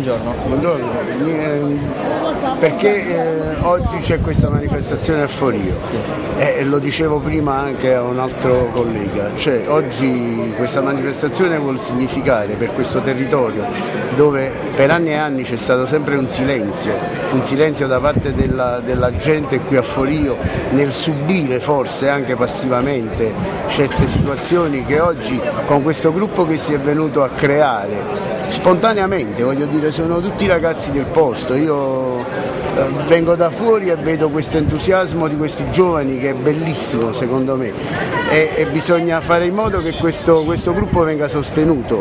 buongiorno. Buongiorno. Perché oggi c'è questa manifestazione a Forio? Sì. Lo dicevo prima anche a un altro collega, cioè oggi questa manifestazione vuol significare per questo territorio dove per anni e anni c'è stato sempre un silenzio da parte della gente qui a Forio nel subire forse anche passivamente certe situazioni che oggi con questo gruppo che si è venuto a creare spontaneamente, voglio dire, sono tutti ragazzi del posto, io vengo da fuori e vedo questo entusiasmo di questi giovani che è bellissimo secondo me e bisogna fare in modo che questo gruppo venga sostenuto.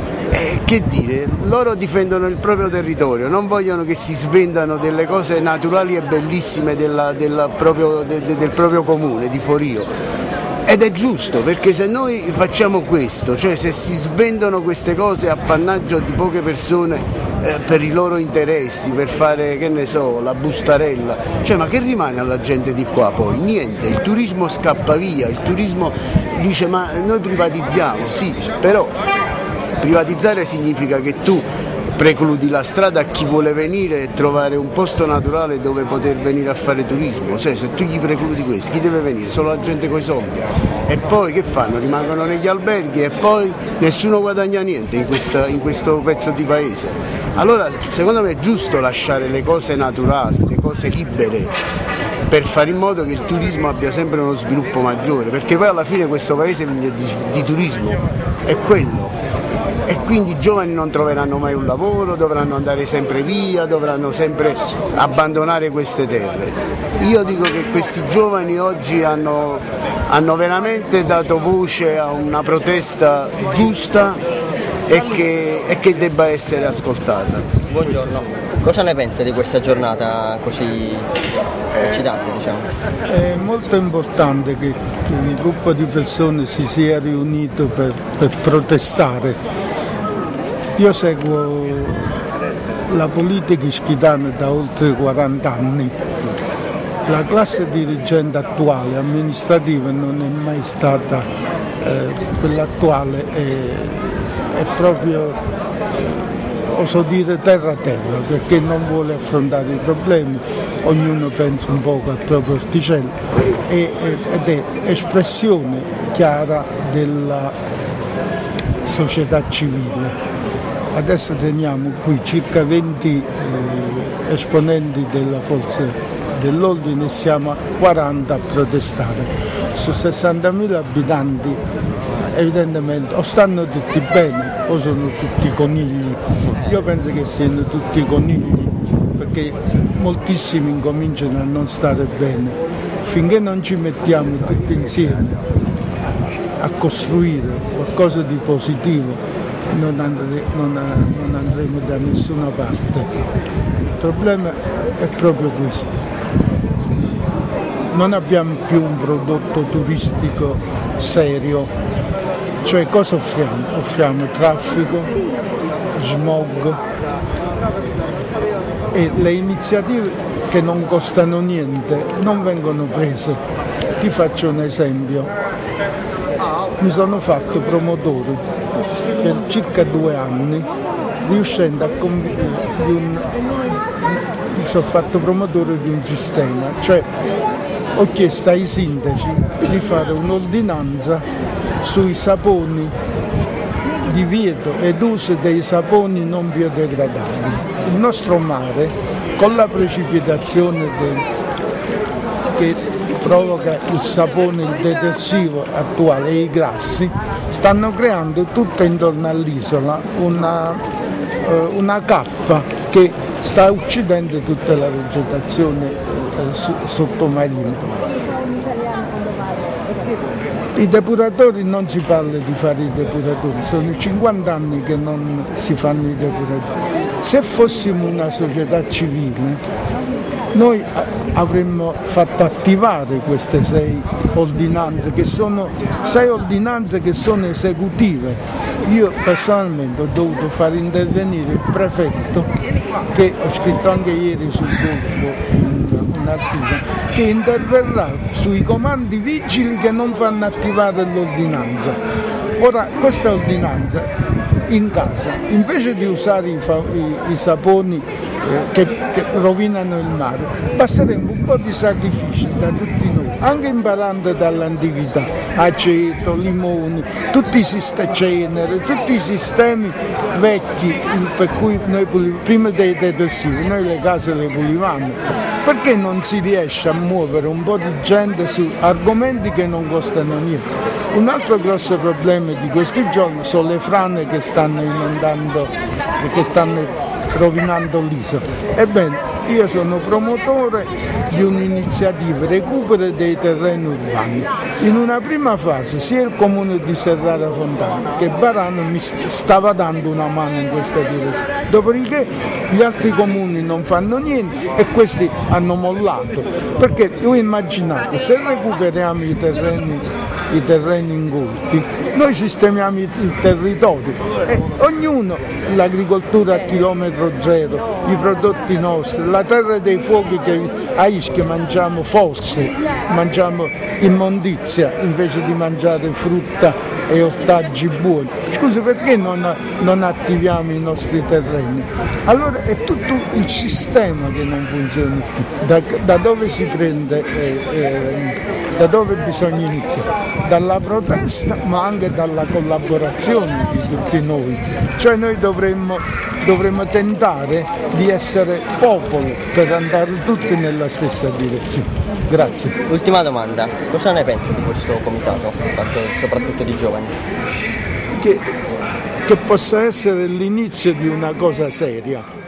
Che dire, loro difendono il proprio territorio, non vogliono che si svendano delle cose naturali e bellissime del proprio comune, di Forio. Ed è giusto, perché se noi facciamo questo, cioè se si svendono queste cose appannaggio di poche persone per i loro interessi, per fare, che ne so, la bustarella, cioè ma che rimane alla gente di qua poi? Niente, il turismo scappa via, il turismo dice ma noi privatizziamo, sì, però privatizzare significa che tu precludi la strada a chi vuole venire e trovare un posto naturale dove poter venire a fare turismo, cioè se tu gli precludi questo, chi deve venire? Solo la gente coi soldi. E poi che fanno? Rimangono negli alberghi e poi nessuno guadagna niente in questo pezzo di paese. Allora secondo me è giusto lasciare le cose naturali, le cose libere, per fare in modo che il turismo abbia sempre uno sviluppo maggiore, perché poi alla fine questo paese vive di turismo, è quello. E quindi i giovani non troveranno mai un lavoro, dovranno andare sempre via, dovranno sempre abbandonare queste terre. Io dico che questi giovani oggi hanno veramente dato voce a una protesta giusta e che debba essere ascoltata. Buongiorno. Cosa ne pensa di questa giornata così eccitante, diciamo? È molto importante che un gruppo di persone si sia riunito per protestare. Io seguo la politica ischitana da oltre 40 anni. La classe dirigente attuale, amministrativa, non è mai stata quella attuale, è proprio, oso dire, terra, perché non vuole affrontare i problemi, ognuno pensa un po' al proprio orticello ed è espressione chiara della società civile. Adesso teniamo qui circa 20 esponenti della forza dell'ordine e siamo a 40 a protestare. Su 60.000 abitanti evidentemente o stanno tutti bene o sono tutti conigli. Io penso che siano tutti conigli perché moltissimi incominciano a non stare bene. Finché non ci mettiamo tutti insieme a costruire qualcosa di positivo non andremo da nessuna parte. Il problema è proprio questo. Non abbiamo più un prodotto turistico serio, cioè cosa offriamo? Offriamo traffico, smog e le iniziative che non costano niente non vengono prese. Ti faccio un esempio. Mi sono fatto promotore per circa 2 anni, riuscendo mi sono fatto promotore di un sistema, cioè ho chiesto ai sindaci di fare un'ordinanza sui saponi, divieto ed uso dei saponi non biodegradabili. Il nostro mare, con la precipitazione che provoca il sapone, il detersivo attuale e i grassi, stanno creando tutto intorno all'isola una cappa che sta uccidendo tutta la vegetazione sottomarina. I depuratori, non si parla di fare i depuratori, sono 50 anni che non si fanno i depuratori. Se fossimo una società civile noi avremmo fatto attivare queste 6 ordinanze che sono 6 ordinanze che sono esecutive. Io personalmente ho dovuto far intervenire il prefetto, che ho scritto anche ieri sul Golfo un articolo, che interverrà sui comandi vigili che non fanno attivare l'ordinanza. Ora questa ordinanza in casa, invece di usare i saponi che rovinano il mare, basterebbe un po' di sacrifici da tutti noi, anche imparando dall'antichità, aceto, limoni, tutti i cenere, tutti i sistemi vecchi per cui noi prima dei detersivi noi le case le pulivamo. Perché non si riesce a muovere un po' di gente su argomenti che non costano niente? Un altro grosso problema di questi giorni sono le frane che stanno inondando e che stanno rovinando l'isola. Ebbene, io sono promotore di un'iniziativa recupero dei terreni urbani. In una prima fase sia il comune di Serrara Fontana che Varano mi stava dando una mano in questa direzione. Dopodiché gli altri comuni non fanno niente e questi hanno mollato. Perché voi immaginate, se recuperiamo i terreni incolti, noi sistemiamo il territorio e ognuno, l'agricoltura a chilometro zero, i prodotti nostri, la terra dei fuochi che a Ischia mangiamo fosse, mangiamo immondizia invece di mangiare frutta e ortaggi buoni. Scusi, perché non attiviamo i nostri terreni? Allora è tutto il sistema che non funziona più. Da dove si prende, da dove bisogna iniziare? Dalla protesta ma anche dalla collaborazione di tutti noi. Cioè noi dovremmo tentare di essere popolo per andare tutti nella stessa direzione. Grazie. Ultima domanda, cosa ne pensi di questo comitato, fatto soprattutto di giovani? Che possa essere l'inizio di una cosa seria.